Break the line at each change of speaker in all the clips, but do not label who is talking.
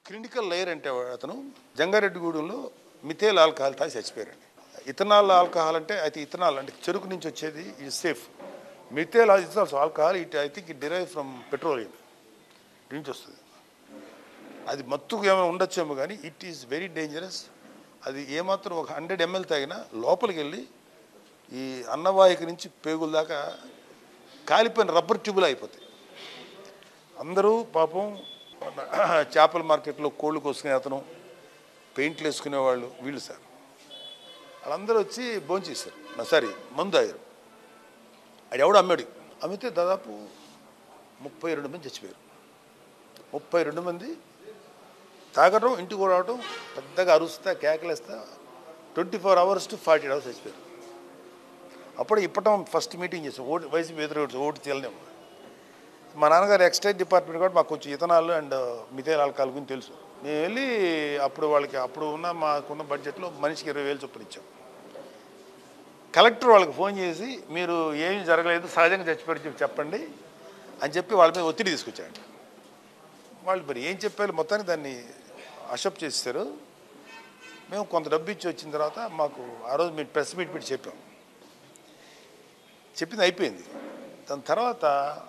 Clinical layer అంటే అతను జంగారెడ్డిగూడెంలో methyl alcohol తాగి చచ్చిపోయారండి. ఇథనాల్ ఆల్కహాల్ అంటే అయితే ఇథనాల్ అంటే చెరుకు నుంచి వచ్చేది ఇది safe. Methyl is also alcohol I think it derive from petroleum నుంచి వస్తుంది. అది మత్తుకు ఏమైనా ఉండొచ్చేమో కానీ ఇట్ ఈస్ వెరీ డేంజరస్. అది ఏమాత్రం ఒక 100 ml తాగినా లోపలికి వెళ్ళి ఈ అన్నవాహిక నుంచి పేగుల దాకా కాలిపోయిన రబ్బర్ ట్యూబులు అయిపోతాయి. అందరూ పాపం చేపల మార్కెట్లో కోళ్ళు కోసుకునే అతను, పెయింట్లు వేసుకునేవాళ్ళు వీళ్ళు సార్, వాళ్ళందరూ వచ్చి భోంచేశారు. సారీ మందు తాగారు. అది ఎవడు అమ్మాడు. అమ్మితే దాదాపు 32 మంది చచ్చిపోయారు. 32 మంది తాగడం, ఇంటికి రావడం, పెద్దగా అరుస్తా కేకలేస్తా 24 hours to 40 hours చచ్చిపోయారు. అప్పుడు ఇప్పటం ఫస్ట్ మీటింగ్ చేసాం. వైసీపీ ఎదురు ఓటు చేయలేము. మా నాన్నగారు ఎక్సైజ్ డిపార్ట్మెంట్ కూడా మాకు కొంచెం ఇథనాల్ అండ్ మిథైల్ ఆల్కహాల్ గురించి తెలుసు. నేను వెళ్ళి అప్పుడు వాళ్ళకి అప్పుడు మాకున్న బడ్జెట్లో మనిషికి 20,000 చొప్పున ఇచ్చాం. కలెక్టర్ వాళ్ళకి ఫోన్ చేసి మీరు ఏమీ జరగలేదు, సహజంగా చచ్చిపోయి చెప్పండి అని చెప్పి వాళ్ళ మీద ఒత్తిడి తీసుకొచ్చాడు. వాళ్ళు మరి ఏం చెప్పారు, మొత్తానికి దాన్ని అసెప్ట్ చేస్తారు. మేము కొంత డబ్బు ఇచ్చి వచ్చిన తర్వాత మాకు ఆ రోజు మేము ప్రెస్ మీట్ పెట్టి చెప్పింది అయిపోయింది. దాని తర్వాత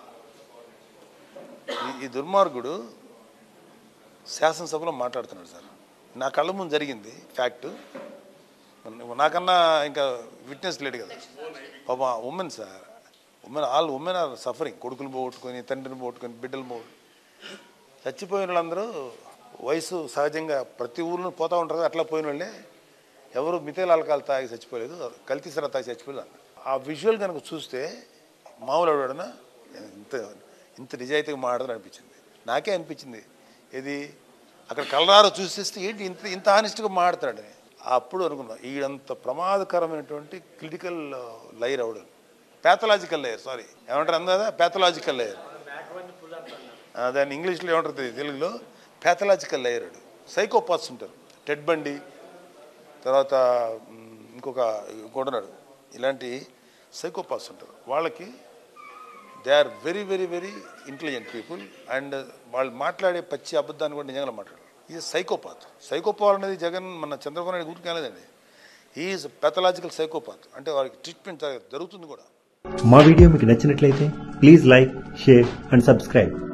ఈ దుర్మార్గుడు శాసనసభలో మాట్లాడుతున్నాడు సార్. నా కళ్ళ ముందు జరిగింది ఫ్యాక్ట్. నాకన్నా ఇంకా విట్నెస్ లేడు కదా పాప. Women sir, women are suffering. కొడుకులు పోగొట్టుకొని, తండ్రిని పోగొట్టుకొని, బిడ్డలు పోగొట్టు చచ్చిపోయిన వాళ్ళందరూ వయసు సహజంగా ప్రతి ఊళ్ళో పోతూ ఉంటారు. అట్లా పోయిన వాళ్ళే ఎవరు మిథైల్ ఆల్కహాల్ తాగి చచ్చిపోలేదు, కల్తీ సరా తాగి చచ్చిపోలేదు. ఆ విజువల్ కనుక చూస్తే మామూలు ఎవడన్నా ఇంత నిజాయితీగా మాట్లాడదని అనిపించింది. నాకే అనిపించింది. ఇది అక్కడ కలరారో చూసేస్తే ఏంటి ఇంత హానెస్ట్గా మాట్లాడతాడని. అప్పుడు అనుకున్నా ఈడంత ప్రమాదకరమైనటువంటి క్రిటికల్ లేయర్ అవడం, ప్యాథలాజికల్ లేయర్, సారీ ఏమంటారు అందదా ప్యాథలాజికల్ లేయర్, దాన్ని ఇంగ్లీష్లో ఏమంటారు తెలుగులో ప్యాథలాజికల్ లేయర్. సైకోపాత్స్ ఉంటారు. టెడ్ బండి తర్వాత ఇంకోటి ఇలాంటి సైకోపాత్స్ ఉంటారు. వాళ్ళకి they are very very very intelligent people and వాళ్ళు మాట్లాడే పచ్చి అబద్ధాన్ని కూడా నిజంగా మాట్లాడారు. ఇది సైకోపాత్. సైకోపాత్ అనేది మన చంద్రబాబు నాయుడు గురించి కాలేదండి. Is pathological psychopath. అంటే వారికి ట్రీట్మెంట్ జరుగుతుంది కూడా.
మా వీడియో మీకు నచ్చినట్లయితే please like, share and subscribe.